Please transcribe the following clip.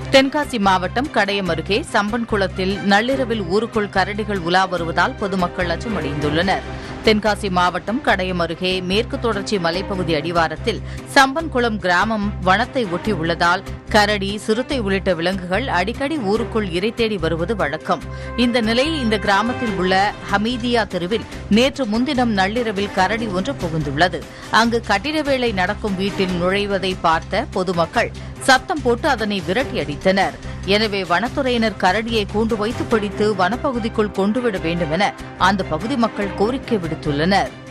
தென்காசி மாவட்டம் கடையம் அருகே சம்பன்குளத்தில் நள்ளிரவில் ஊருக்குள் கரடிகள் உலா வருவதால் பொதுமக்கள் அச்சமடைந்துள்ளனர். தென்காசி மாவட்டம் கடையம் அருகே மேற்கு தொடர்ச்சி மலைப்பகுதி அடிவாரத்தில் சம்பன்குளம் கிராமம் வனத்தை ஒட்டியுள்ளதால் கரடி, சிறுத்தை உள்ளிட்ட விலங்குகள் அடிக்கடி ஊருக்குள் இரை தேடி வருவது வழக்கம். இந்த நிலையில் இந்த கிராமத்தில் உள்ள ஹமீதியா தெருவில் நேற்று முன்தினம் நள்ளிரவில் கரடி ஒன்று புகுந்துள்ளது. அங்கு கட்டிட வேலை நடக்கும் வீட்டில் நுழைவதை பார்த்த பொதுமக்கள் சத்தம் போட்டு அதனை விரட்டியடித்தனர். எனவே வனத்துறையினர் கரடியை கூண்டு வைத்து பிடித்து வனப்பகுதிக்குள் கொண்டுவிட வேண்டும் என அந்த பகுதி மக்கள் கோரிக்கை விடுத்துள்ளனர்.